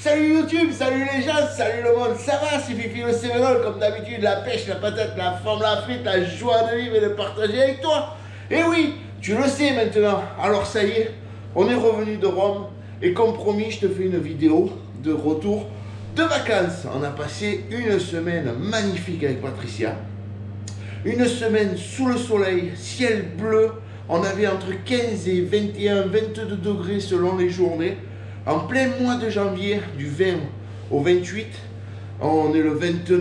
Salut YouTube, salut les gens, salut le monde, ça va, c'est Fifi le Sévénol, comme d'habitude, la pêche, la patate, la forme, la frite, la joie de vivre et de partager avec toi. Et oui, tu le sais maintenant, alors ça y est, on est revenu de Rome, et comme promis, je te fais une vidéo de retour de vacances. On a passé une semaine magnifique avec Patricia, une semaine sous le soleil, ciel bleu, on avait entre 15 et 21, 22 degrés selon les journées. En plein mois de janvier, du 20 au 28, on est le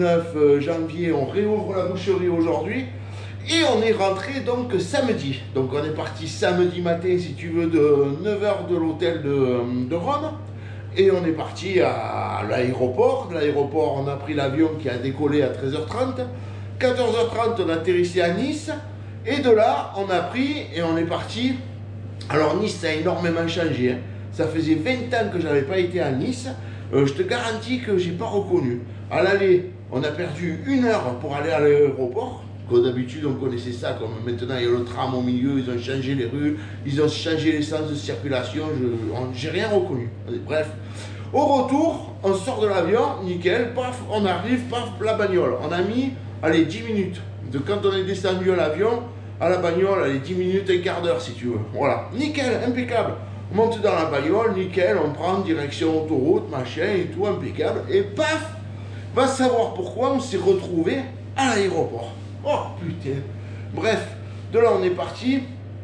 29 janvier, on réouvre la boucherie aujourd'hui. Et on est rentré donc samedi. Donc on est parti samedi matin, si tu veux, de 9 h de l'hôtel de Rome. Et on est parti à l'aéroport. De l'aéroport, on a pris l'avion qui a décollé à 13 h 30. 14 h 30, on a atterrissé à Nice. Et de là, on a pris et on est parti. Alors Nice, ça a énormément changé, hein. Ça faisait 20 ans que je n'avais pas été à Nice. Je te garantis que je n'ai pas reconnu. À l'aller, on a perdu 1 heure pour aller à l'aéroport. Comme d'habitude, on connaissait ça. Comme maintenant, il y a le tram au milieu. Ils ont changé les rues. Ils ont changé les sens de circulation. Je n'ai rien reconnu. Bref. Au retour, on sort de l'avion. Nickel. Paf, on arrive. Paf, la bagnole. On a mis, allez, 10 minutes. De quand on est descendu à l'avion, à la bagnole, allez, 10 minutes, un quart d'heure si tu veux. Voilà. Nickel, impeccable. On monte dans la bagnole, nickel, on prend direction autoroute, machin et tout, impeccable. Et paf, va savoir pourquoi on s'est retrouvé à l'aéroport. Oh putain. Bref, de là on est parti,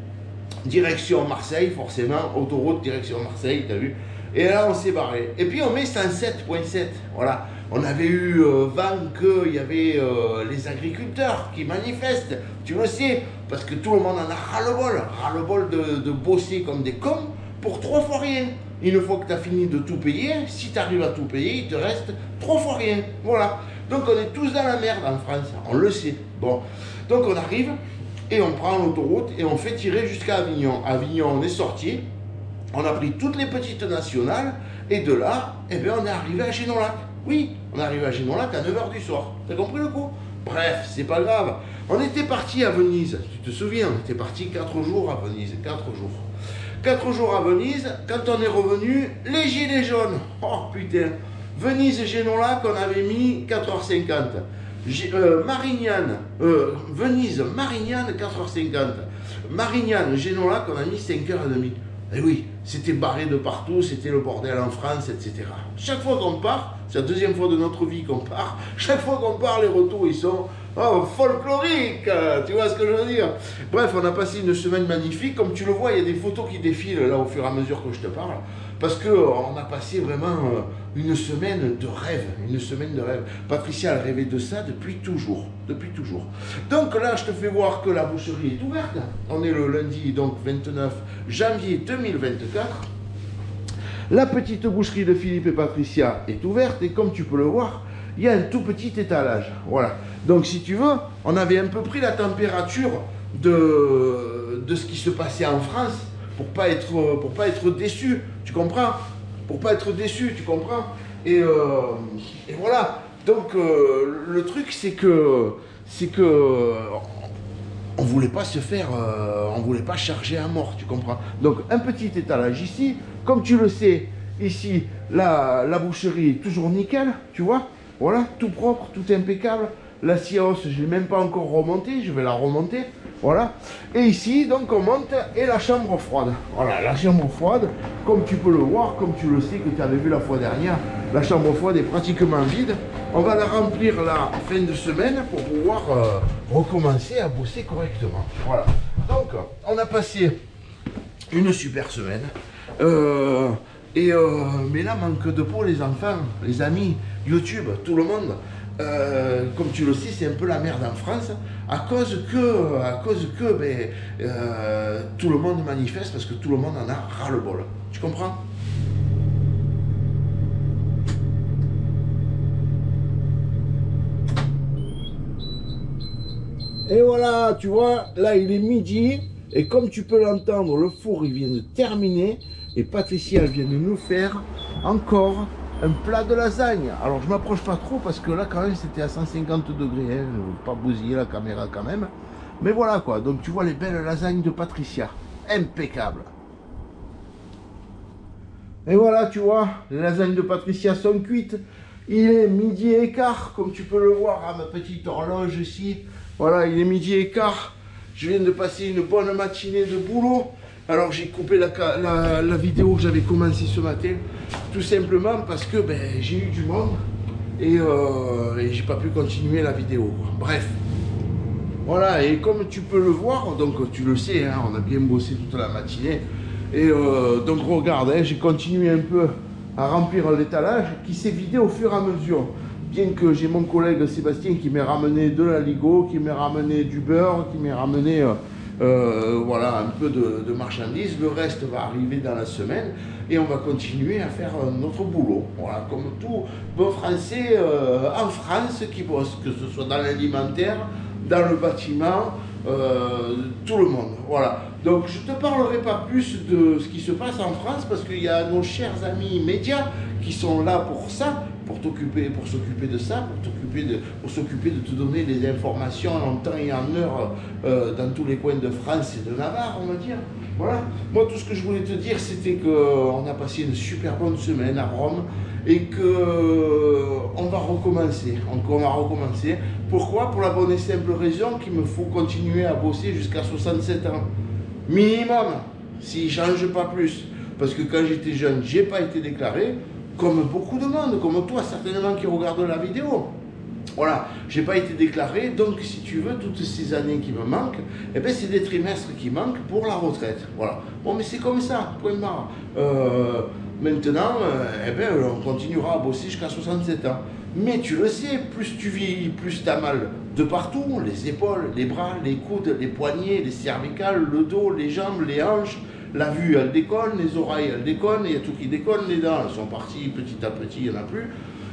direction Marseille, forcément, autoroute, direction Marseille, t'as vu. Et là on s'est barré. Et puis on met 107.7, voilà. On avait eu vent qu'il y avait les agriculteurs qui manifestent, tu le sais, parce que tout le monde en a ras-le-bol de bosser comme des cons pour 3 fois rien. Une fois que tu as fini de tout payer, si tu arrives à tout payer, il te reste 3 fois rien. Voilà. Donc on est tous dans la merde en France, on le sait. Bon, donc on arrive et on prend l'autoroute et on fait tirer jusqu'à Avignon. Avignon, on est sorti, on a pris toutes les petites nationales et de là, eh bien, on est arrivé à Génolac. Oui, on est arrivé à Génolac à 9 h du soir. T'as compris le coup? Bref, c'est pas grave. On était parti à Venise, tu te souviens, on était parti 4 jours à Venise, 4 jours. 4 jours à Venise, quand on est revenu, les gilets jaunes. Oh putain. Venise, Génolac, on avait mis 4 h 50. Marignane, Venise, Marignane, 4 h 50. Marignane, Génolac, on a mis 5 h 30. Et oui, c'était barré de partout, c'était le bordel en France, etc. Chaque fois qu'on part, c'est la deuxième fois de notre vie qu'on part, chaque fois qu'on part, les retours, ils sont folkloriques, tu vois ce que je veux dire. Bref, on a passé une semaine magnifique, comme tu le vois, il y a des photos qui défilent là au fur et à mesure que je te parle, parce qu'on a passé vraiment une semaine de rêve, Patricia, elle rêvait de ça depuis toujours, Donc là, je te fais voir que la boucherie est ouverte. On est le lundi, donc 29 janvier 2024. La petite boucherie de Philippe et Patricia est ouverte et comme tu peux le voir, il y a un tout petit étalage. Voilà. Donc si tu veux, on avait un peu pris la température de ce qui se passait en France pour pas être déçu, tu comprends? Pour pas être déçu, tu comprends? Et voilà. Donc le truc c'est que on voulait pas se faire, on voulait pas charger à mort, tu comprends? Donc un petit étalage ici, comme tu le sais, ici la boucherie est toujours nickel, tu vois? Voilà, tout propre, tout impeccable. La scie à os, je ne l'ai même pas encore remontée, je vais la remonter. Voilà. Et ici, donc on monte, et la chambre froide. Voilà, la chambre froide, comme tu peux le voir, comme tu le sais, que tu avais vu la fois dernière, la chambre froide est pratiquement vide. On va la remplir la fin de semaine pour pouvoir recommencer à bosser correctement. Voilà. Donc, on a passé une super semaine. Mais là, manque de peau, les enfants, les amis, YouTube, tout le monde. Comme tu le sais, c'est un peu la merde en France, à cause que tout le monde manifeste, parce que tout le monde en a ras-le-bol. Tu comprends? Et voilà, tu vois, là il est midi, et comme tu peux l'entendre, le four il vient de terminer, et Patricia elle vient de nous faire encore un plat de lasagne. Alors je m'approche pas trop parce que là quand même c'était à 150 degrés, hein, je ne veux pas bousiller la caméra quand même. Mais voilà quoi, donc tu vois les belles lasagnes de Patricia, impeccable. Et voilà, tu vois, les lasagnes de Patricia sont cuites. Il est midi et quart, comme tu peux le voir à ma petite horloge ici. Voilà, il est midi et quart. Je viens de passer une bonne matinée de boulot. Alors j'ai coupé la vidéo que j'avais commencé ce matin. Tout simplement parce que j'ai eu du monde. Et j'ai pas pu continuer la vidéo. Bref. Voilà, et comme tu peux le voir, donc tu le sais, hein, on a bien bossé toute la matinée. Et donc regarde, hein, j'ai continué un peu à remplir l'étalage qui s'est vidé au fur et à mesure. Bien que j'ai mon collègue Sébastien qui m'a ramené de la Ligo, qui m'a ramené du beurre, qui m'a ramené voilà, un peu de marchandises. Le reste va arriver dans la semaine et on va continuer à faire notre boulot. Voilà, comme tout bon français en France qui bosse, que ce soit dans l'alimentaire, dans le bâtiment, tout le monde. Voilà. Donc je ne te parlerai pas plus de ce qui se passe en France parce qu'il y a nos chers amis médias qui sont là pour ça, pour s'occuper de ça, pour s'occuper de te donner des informations en temps et en heure dans tous les coins de France et de Navarre, on va dire. Voilà. Moi, tout ce que je voulais te dire, c'était qu'on a passé une super bonne semaine à Rome et qu'on va recommencer. On va recommencer. Pourquoi? Pour la bonne et simple raison qu'il me faut continuer à bosser jusqu'à 67 ans. Minimum, s'il ne change pas plus. Parce que quand j'étais jeune, je n'ai pas été déclaré, comme beaucoup de monde, comme toi certainement qui regarde la vidéo. Voilà, je n'ai pas été déclaré, donc si tu veux, toutes ces années qui me manquent, eh ben, c'est des trimestres qui manquent pour la retraite. Voilà. Bon, mais c'est comme ça, point barre. Maintenant, eh ben, on continuera à bosser jusqu'à 67 ans. Mais tu le sais, plus tu vieillis, plus tu as mal de partout, les épaules, les bras, les coudes, les poignets, les cervicales, le dos, les jambes, les hanches. La vue, elle déconne, les oreilles, elles déconnent, il y a tout qui déconne, les dents, elles sont parties petit à petit, il n'y en a plus.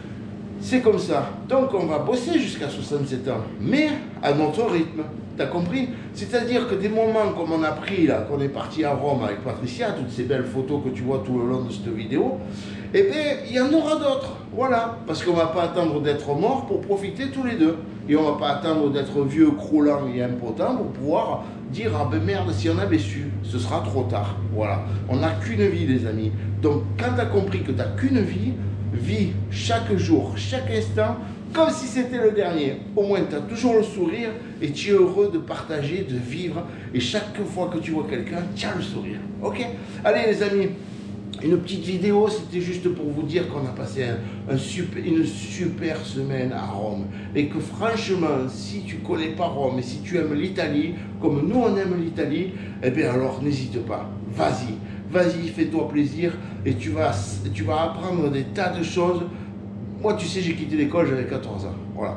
C'est comme ça. Donc on va bosser jusqu'à 67 ans, mais à notre rythme. T'as compris? C'est-à-dire que des moments comme on a pris là, qu'on est parti à Rome avec Patricia, toutes ces belles photos que tu vois tout le long de cette vidéo, eh bien, il y en aura d'autres. Voilà. Parce qu'on ne va pas attendre d'être mort pour profiter tous les deux. Et on ne va pas attendre d'être vieux, croulant et impotent pour pouvoir dire, ah ben merde, si on avait su, ce sera trop tard. Voilà. On n'a qu'une vie, les amis. Donc, quand tu as compris que tu n'as qu'une vie, vis chaque jour, chaque instant, comme si c'était le dernier. Au moins, tu as toujours le sourire et tu es heureux de partager, de vivre. Et chaque fois que tu vois quelqu'un, tu as le sourire. Ok? Allez, les amis, une petite vidéo, c'était juste pour vous dire qu'on a passé une super semaine à Rome. Et que franchement, si tu ne connais pas Rome et si tu aimes l'Italie, comme nous on aime l'Italie, eh bien alors n'hésite pas. Vas-y. Vas-y, fais-toi plaisir et tu vas apprendre des tas de choses. Moi, tu sais, j'ai quitté l'école, j'avais 14 ans. Voilà.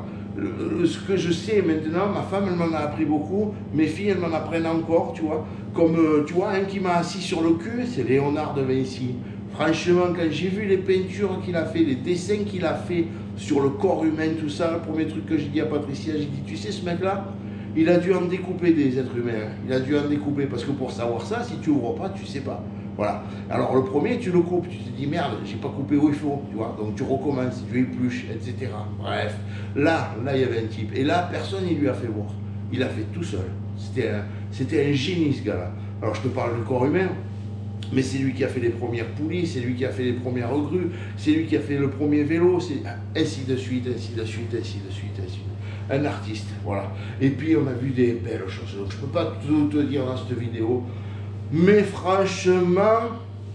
Ce que je sais maintenant, ma femme, elle m'en a appris beaucoup. Mes filles, elles m'en apprennent encore, tu vois. Comme, tu vois, un qui m'a assis sur le cul, c'est Léonard de Vinci. Franchement, quand j'ai vu les peintures qu'il a fait, les dessins qu'il a fait sur le corps humain, tout ça, le premier truc que j'ai dit à Patricia, j'ai dit, tu sais, ce mec-là, il a dû en découper des êtres humains. Il a dû en découper, parce que pour savoir ça, si tu ouvres pas, tu sais pas. Voilà. Alors le premier, tu le coupes, tu te dis merde, j'ai pas coupé où il faut, tu vois. Donc tu recommences, tu épluches, etc. Bref. Là, il y avait un type. Et là, personne ne lui a fait voir. Il a fait tout seul. C'était un génie, ce gars-là. Alors je te parle du corps humain, mais c'est lui qui a fait les premières poulies, c'est lui qui a fait les premières grues, c'est lui qui a fait le premier vélo, c'est ainsi de suite, ainsi de suite, ainsi de suite, ainsi de suite. Un artiste, voilà. Et puis on a vu des belles choses. Donc je peux pas tout te dire dans cette vidéo. Mais franchement,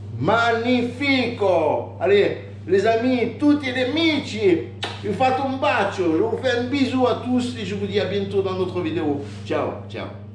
magnifico! Allez, les amis, tutti les amici, vi fate un bacio, je vous fais un bisou à tous et je vous dis à bientôt dans notre vidéo. Ciao, ciao!